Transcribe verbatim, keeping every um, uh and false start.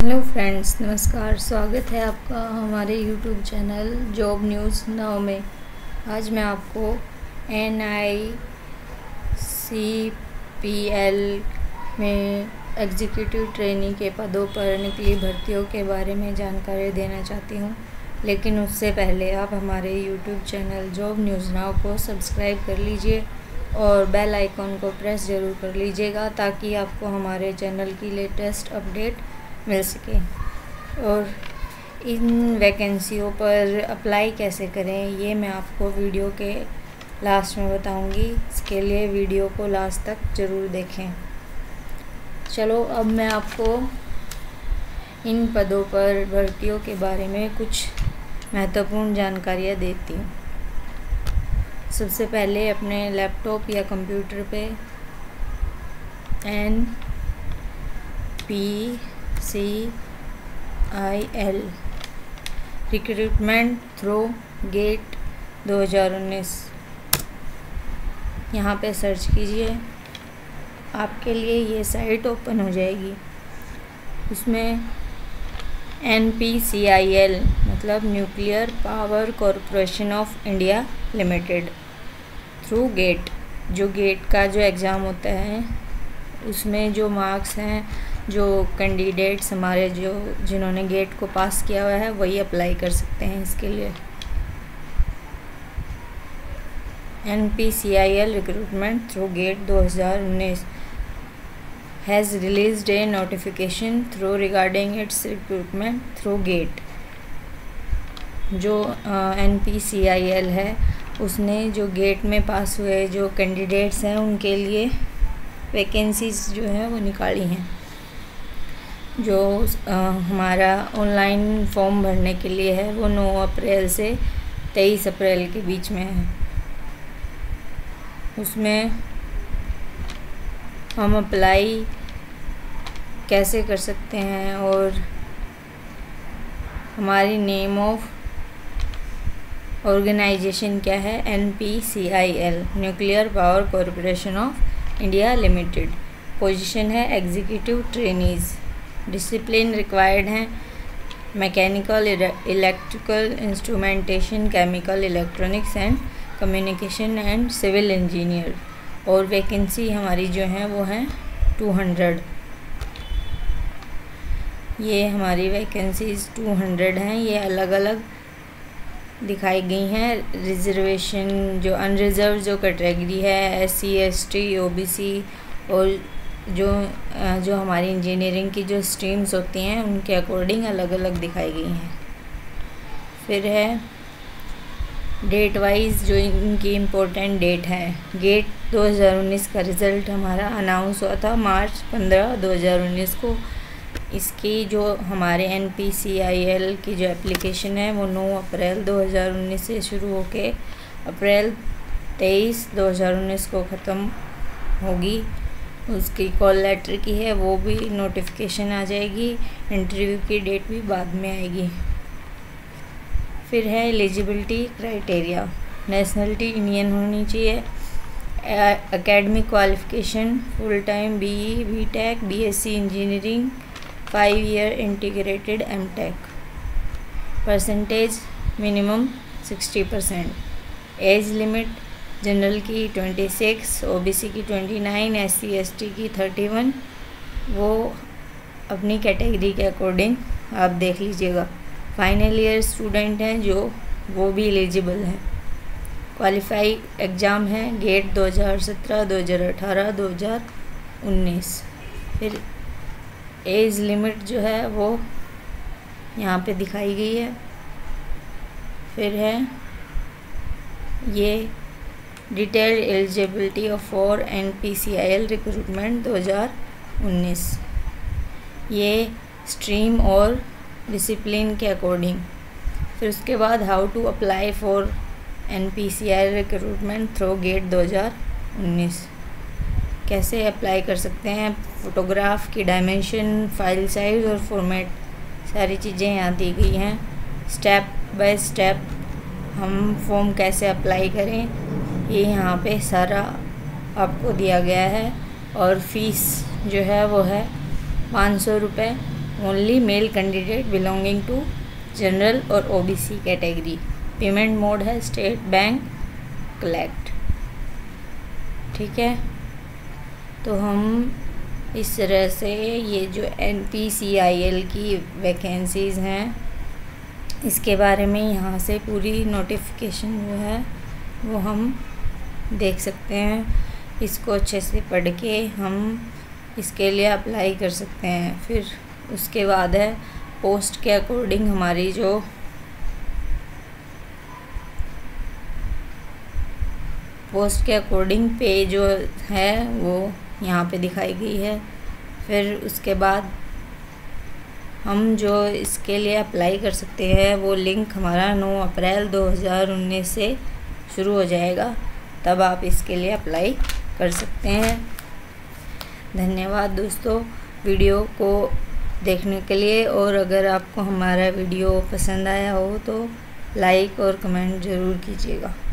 Hello friends, नमस्कार। स्वागत है आपका हमारे YouTube channel job news now में। आज मैं आपको N I C P L में एग्जीक्यूटिव ट्रेनी के पदों पर निकली भर्तियों के बारे में जानकारी देना चाहती हूँ। लेकिन उससे पहले आप हमारे YouTube channel job news now को सब्सक्राइब कर लीजिए और बेल आइकॉन को प्रेस ज़रूर कर लीजिएगा ताकि आपको हमारे चैनल की लेटेस्ट अपडेट मिल सके। और इन वैकेंसियों पर अप्लाई कैसे करें ये मैं आपको वीडियो के लास्ट में बताऊंगी। इसके लिए वीडियो को लास्ट तक ज़रूर देखें। चलो अब मैं आपको इन पदों पर भर्तियों के बारे में कुछ महत्वपूर्ण जानकारियाँ देती हूँ। सबसे पहले अपने लैपटॉप या कंप्यूटर पे N P C I L recruitment through GATE दो हज़ार उन्नीस यहाँ पे सर्च कीजिए। आपके लिए ये साइट ओपन हो जाएगी। उसमें N P C I L मतलब nuclear power corporation of India limited through GATE, जो गेट का जो एग्ज़ाम होता है उसमें जो मार्क्स हैं, जो कैंडिडेट्स हमारे जो जिन्होंने गेट को पास किया हुआ है वही अप्लाई कर सकते हैं इसके लिए। N P C I L recruitment through GATE दो हज़ार उन्नीस has released a notification through regarding its recruitment through GATE. जो N P C I L है उसने जो गेट में पास हुए जो कैंडिडेट्स हैं उनके लिए वैकेंसीज जो है वो निकाली हैं। जो आ, हमारा ऑनलाइन फॉर्म भरने के लिए है वो नौ अप्रैल से तेईस अप्रैल के बीच में है। उसमें हम अप्लाई कैसे कर सकते हैं और हमारी नेम ऑफ ऑर्गेनाइजेशन क्या है, N P C I L nuclear power corporation of India limited. Position है एग्जीक्यूटिव ट्रेनीज़। डिसिप्लिन रिक्वायर्ड हैं mechanical, electrical, instrumentation, chemical, electronics and communication and civil engineer. और वैकेंसी हमारी जो है वो है टू हंड्रेड। ये हमारी वैकेंसीज टू हंड्रेड हैं। ये अलग अलग दिखाई गई हैं। रिजर्वेशन जो अनरिजर्व जो कैटेगरी है, S C S T O B C और जो जो हमारी इंजीनियरिंग की जो स्ट्रीम्स होती हैं उनके अकॉर्डिंग अलग अलग दिखाई गई हैं। फिर है डेट वाइज जो इनकी इम्पोर्टेंट डेट है। गेट दो हज़ार उन्नीस का रिज़ल्ट हमारा अनाउंस हुआ था मार्च पंद्रह दो हज़ार उन्नीस को। इसकी जो हमारे N P C I L की जो एप्लीकेशन है वो नौ अप्रैल दो हज़ार उन्नीस से शुरू होके अप्रैल तेईस दो हज़ार उन्नीस को ख़त्म होगी। उसकी कॉल लेटर की है वो भी नोटिफिकेशन आ जाएगी। इंटरव्यू की डेट भी बाद में आएगी। फिर है एलिजिबिलिटी क्राइटेरिया। नेशनलिटी इंडियन होनी चाहिए। Academic qualification full time B E, B Tech, B S C engineering, five year integrated M Tech. Percentage minimum sixty percent. Age limit general की छब्बीस, ओ बी सी की उनतीस, एस सी एस टी की इकतीस। वो अपनी कैटेगरी के अकॉर्डिंग आप देख लीजिएगा। फाइनल ईयर स्टूडेंट हैं जो वो भी एलिजिबल हैं। क्वालिफाई एग्ज़ाम है गेट दो हज़ार सत्रह, दो हज़ार अठारह, दो हज़ार उन्नीस। फिर एज लिमिट जो है वो यहाँ पे दिखाई गई है। फिर है ये detailed eligibility of for N P C I L recruitment दो हज़ार उन्नीस। ये स्ट्रीम और डिसिप्लिन के अकॉर्डिंग। फिर उसके बाद how to apply for N P C I L recruitment through GATE दो हज़ार उन्नीस। कैसे अप्लाई कर सकते हैं, फ़ोटोग्राफ की डायमेंशन, फाइल साइज़ और फॉर्मेट सारी चीज़ें यहाँ दी गई हैं। स्टेप बाय स्टेप हम फॉर्म कैसे अप्लाई करें ये यहाँ पे सारा आपको दिया गया है। और फीस जो है वो है पाँच सौ रुपये only male candidate belonging to general और ओबीसी कैटेगरी। पेमेंट मोड है स्टेट बैंक कलेक्ट। ठीक है, तो हम इस तरह से ये जो N P C I L की वैकेंसीज़ हैं इसके बारे में यहाँ से पूरी नोटिफिकेशन जो है वो हम देख सकते हैं। इसको अच्छे से पढ़ के हम इसके लिए अप्लाई कर सकते हैं। फिर उसके बाद है पोस्ट के अकॉर्डिंग हमारी जो पोस्ट के अकॉर्डिंग पे जो है वो यहाँ पे दिखाई गई है। फिर उसके बाद हम जो इसके लिए अप्लाई कर सकते हैं वो लिंक हमारा नौ अप्रैल दो हज़ार उन्नीस से शुरू हो जाएगा, तब आप इसके लिए अप्लाई कर सकते हैं। धन्यवाद दोस्तों वीडियो को देखने के लिए, और अगर आपको हमारा वीडियो पसंद आया हो तो लाइक और कमेंट ज़रूर कीजिएगा।